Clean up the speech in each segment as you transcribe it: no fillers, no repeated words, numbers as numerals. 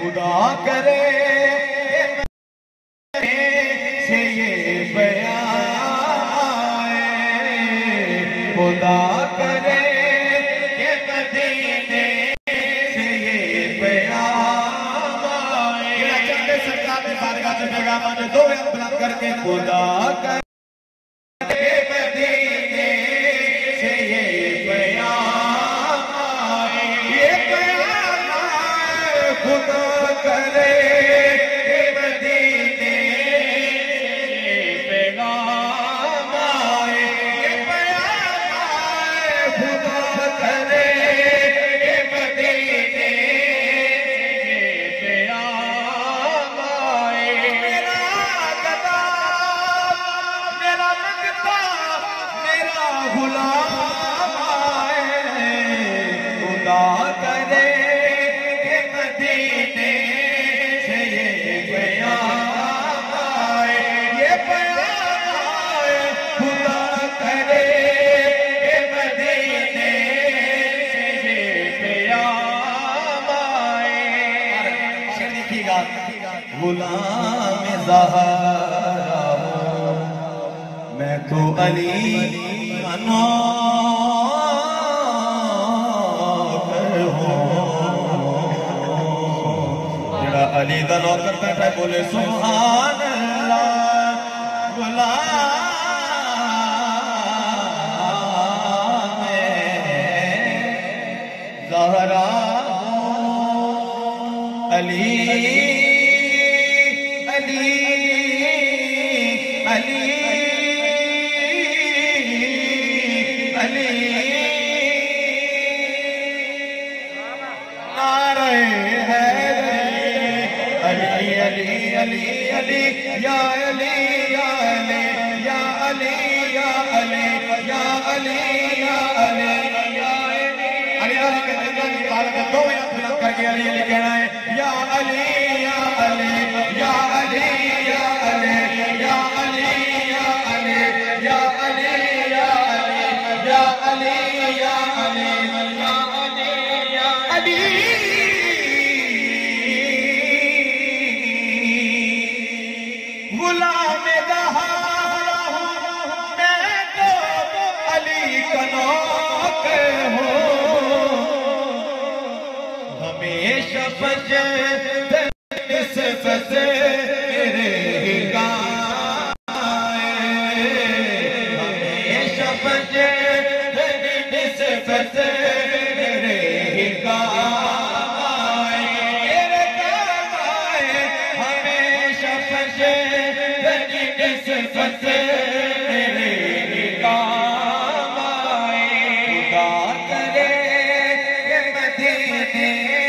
خدا کرے سے یہ بیان آئے، خدا کرے کہ مدینے سے یہ بیان آئے۔ یہ چندے سرکار نے بارگاہ سے پیغامات دو بلند کر کے خدا کرے مدینے سے یہ بیان آئے، یہ بیان آئے، خدا کرے غلام زہرا ہوں میں تو علی کا نوکر ہوں، جڑا علی دا نوکر بیٹھا بولے سبحان اللہ۔ غلام زہرا ہوں علی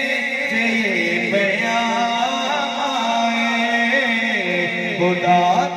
خدا